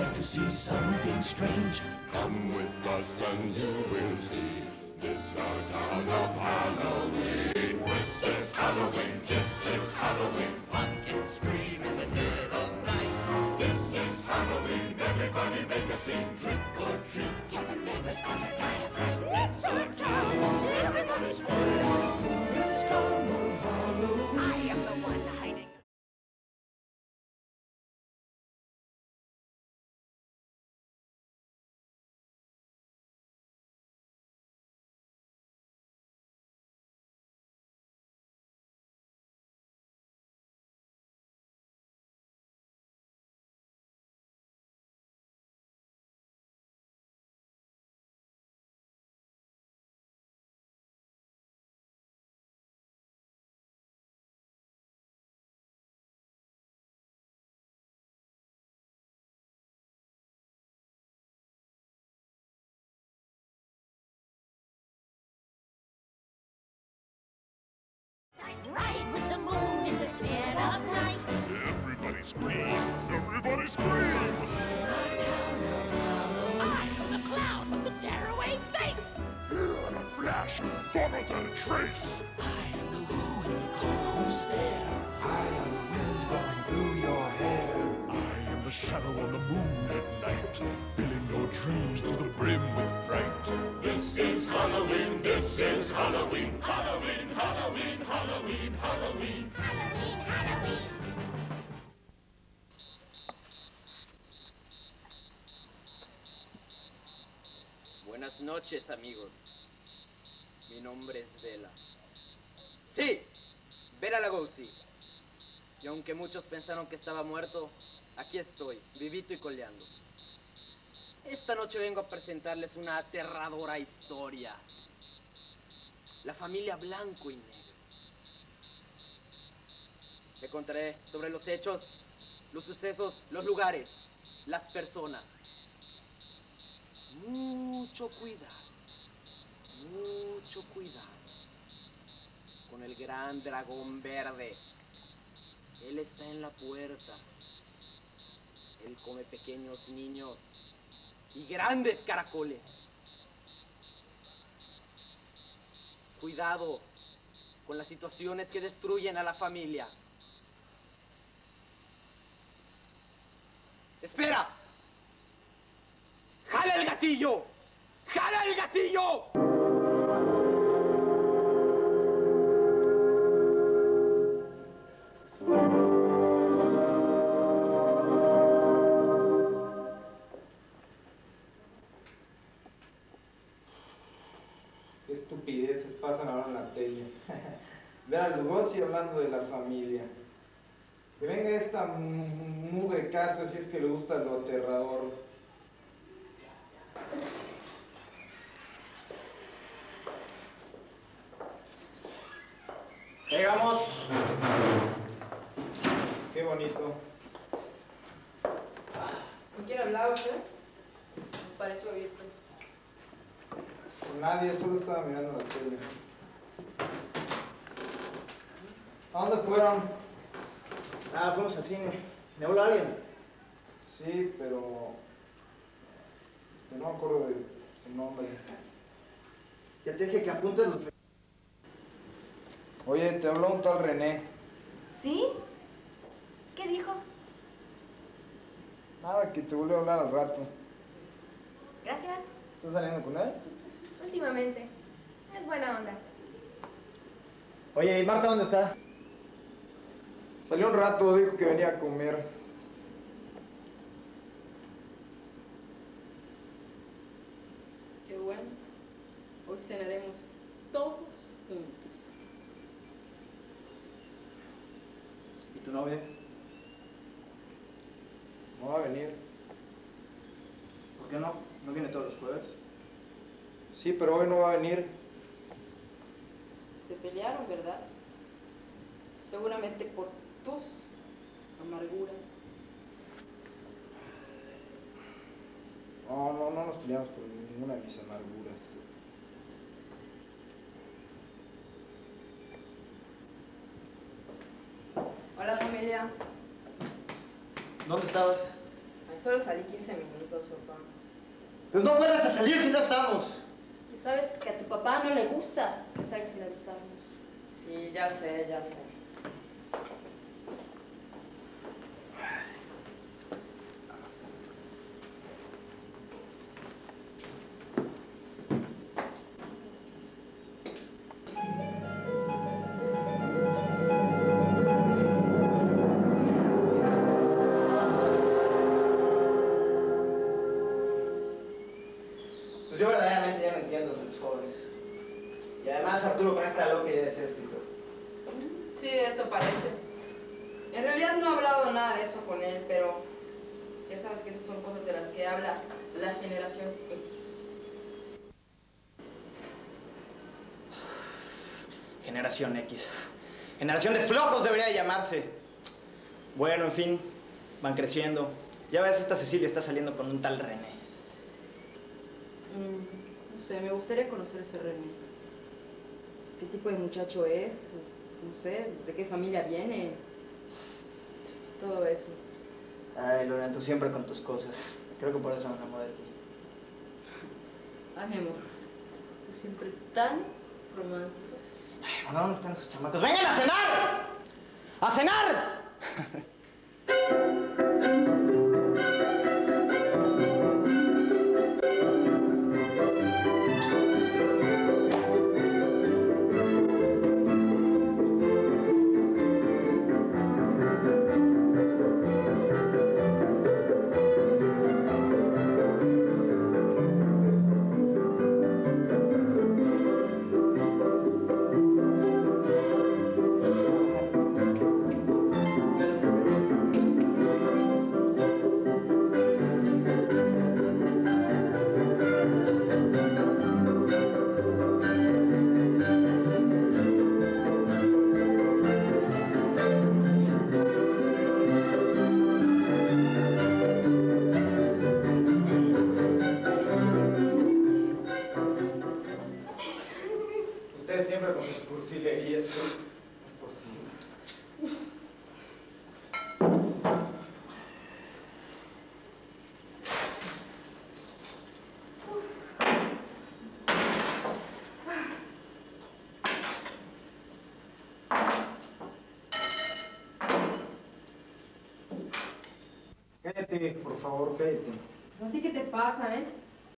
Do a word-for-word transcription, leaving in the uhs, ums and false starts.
like to see something strange. Come with us and you will see. This our town of Halloween. This is Halloween, this is Halloween. Pumpkins scream in the dead of night. This is Halloween, everybody make a scene. Trick or treat, tell the neighbors gonna die of fright. It's our town, everybody's free. This town of Halloween. I am the one hiding. Ride with the moon in the dead of night. Everybody scream, everybody scream. In our town of Halloween. I am the clown with the tearaway face. Here in a flash, gone without a trace. I am the who and you call who's there. I am the wind blowing through your hair. I am the shadow on the moon at night, filling your dreams to the brim with fright. This is Halloween, this is Halloween. Halloween, Halloween, Halloween, Halloween. Halloween, Halloween. Buenas noches, amigos. Mi nombre es Bela. Sí, Bela Lugosi. Y aunque muchos pensaron que estaba muerto, aquí estoy, vivito y coleando. Esta noche vengo a presentarles una aterradora historia. La familia Blanco y Negro. Le contaré sobre los hechos, los sucesos, los lugares, las personas. Mucho cuidado, mucho cuidado con el gran dragón verde. Él está en la puerta. Él come pequeños niños y grandes caracoles. Cuidado con las situaciones que destruyen a la familia. ¡Espera! ¡Jala el gatillo! ¡Jala el gatillo! Qué estupideces pasan ahora en la tele. Ver a Lugosi hablando de la familia. Que venga esta mugre casa si es que le gusta lo aterrador. Llegamos. Qué bonito. ¿Con quién hablaba usted? Me pareció oírte. Con nadie, solo estaba mirando la tele. ¿A dónde fueron? Ah, fuimos al cine. ¿Me habló alguien? Sí, pero... Este, no me acuerdo de su nombre. Ya te dije que apuntes los... Oye, te habló un tal René. ¿Sí? ¿Qué dijo? Nada, que te volvió a hablar al rato. Gracias. ¿Estás saliendo con él? Últimamente. Es buena onda. Oye, ¿y Marta dónde está? Salió un rato, dijo que venía a comer. Qué bueno. Hoy cenaremos todos juntos. ¿Y tu novia? No va a venir. ¿Por qué no? ¿No viene todos los jueves? Sí, pero hoy no va a venir. Se pelearon, ¿verdad? Seguramente por tus amarguras. No, no, no nos peleamos por ninguna de mis amarguras. Hola, familia. ¿Dónde estabas? solo salí quince minutos, papá. Pues no vuelvas a salir si no estamos. Y sabes que a tu papá no le gusta que salgas sin avisarnos. Sí, ya sé, ya sé. Pues yo verdaderamente ya no entiendo de los jóvenes. Y además Arturo con esta loca idea de ser escritor. Sí, eso parece. En realidad no he hablado nada de eso con él, pero ya sabes que esas son cosas de las que habla la generación X. Generación X. Generación de flojos debería de llamarse. Bueno, en fin, van creciendo. Ya ves, esta Cecilia está saliendo con un tal René. Mm, no sé, me gustaría conocer a ese René. ¿Qué tipo de muchacho es? No sé, ¿de qué familia viene? Todo eso. Ay, Lorena, tú siempre con tus cosas. Creo que por eso me enamoré de ti. Ay, mi amor, tú siempre tan romántico. Ay, bueno, ¿dónde están esos chamacos? ¡Vengan a cenar! ¡A cenar! Ustedes siempre con sus cursilerías. No es posible. Cállate, por favor, cállate. ¿A ti qué te pasa, eh?